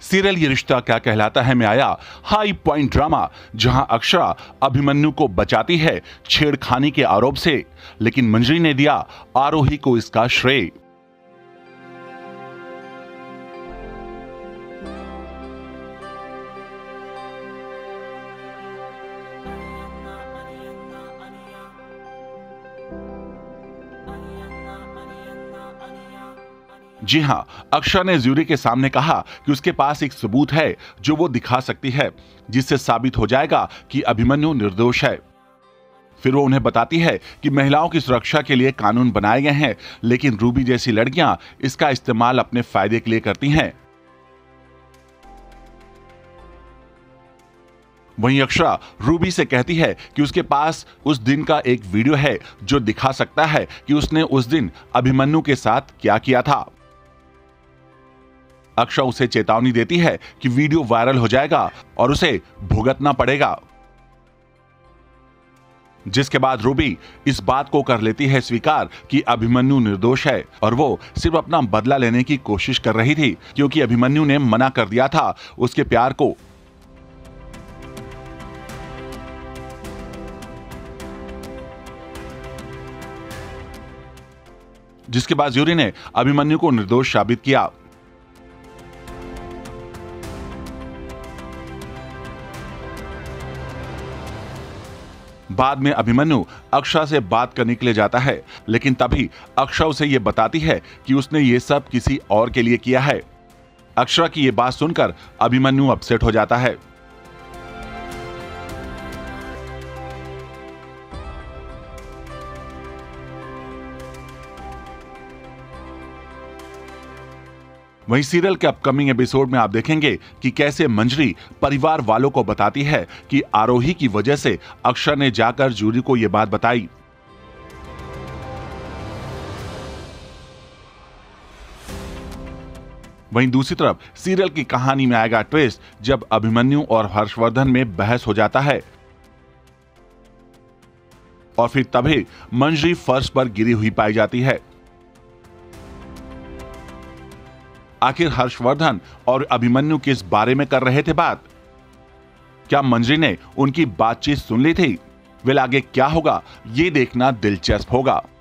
Serial ये रिश्ता क्या कहलाता है में आया हाई पॉइंट ड्रामा, जहां अक्षरा अभिमन्यु को बचाती है छेड़खानी के आरोप से, लेकिन मंजरी ने दिया आरोही को इसका श्रेय। जी हां, अक्षरा ने ज्यूरी के सामने कहा कि उसके पास एक सबूत है जो वो दिखा सकती है, जिससे साबित हो जाएगा कि अभिमन्यु निर्दोष है। फिर वो उन्हें बताती है कि महिलाओं की सुरक्षा के लिए कानून बनाए गए हैं, लेकिन रूबी जैसी लड़कियां इसका इस्तेमाल अपने फायदे के लिए करती हैं। वहीं अक्षरा रूबी से कहती है कि उसके पास उस दिन का एक वीडियो है जो दिखा सकता है कि उसने उस दिन अभिमन्यु के साथ क्या किया था। अक्षरा उसे चेतावनी देती है कि वीडियो वायरल हो जाएगा और उसे भुगतना पड़ेगा, जिसके बाद रूबी इस बात को कर लेती है स्वीकार कि अभिमन्यु निर्दोष है और वो सिर्फ अपना बदला लेने की कोशिश कर रही थी, क्योंकि अभिमन्यु ने मना कर दिया था उसके प्यार को। जिसके बाद ज्यूरी ने अभिमन्यु को निर्दोष साबित किया। बाद में अभिमन्यु अक्षरा से बात करने के लिए जाता है, लेकिन तभी अक्षरा उसे यह बताती है कि उसने ये सब किसी और के लिए किया है। अक्षरा की यह बात सुनकर अभिमन्यु अपसेट हो जाता है। वहीं सीरियल के अपकमिंग एपिसोड में आप देखेंगे कि कैसे मंजरी परिवार वालों को बताती है कि आरोही की वजह से अक्षरा ने जाकर जूरी को यह बात बताई। वहीं दूसरी तरफ सीरियल की कहानी में आएगा ट्विस्ट, जब अभिमन्यु और हर्षवर्धन में बहस हो जाता है और फिर तभी मंजरी फर्श पर गिरी हुई पाई जाती है। आखिर हर्षवर्धन और अभिमन्यु किस बारे में कर रहे थे बात? क्या मंजरी ने उनकी बातचीत सुन ली थी? वेल आगे क्या होगा ये देखना दिलचस्प होगा।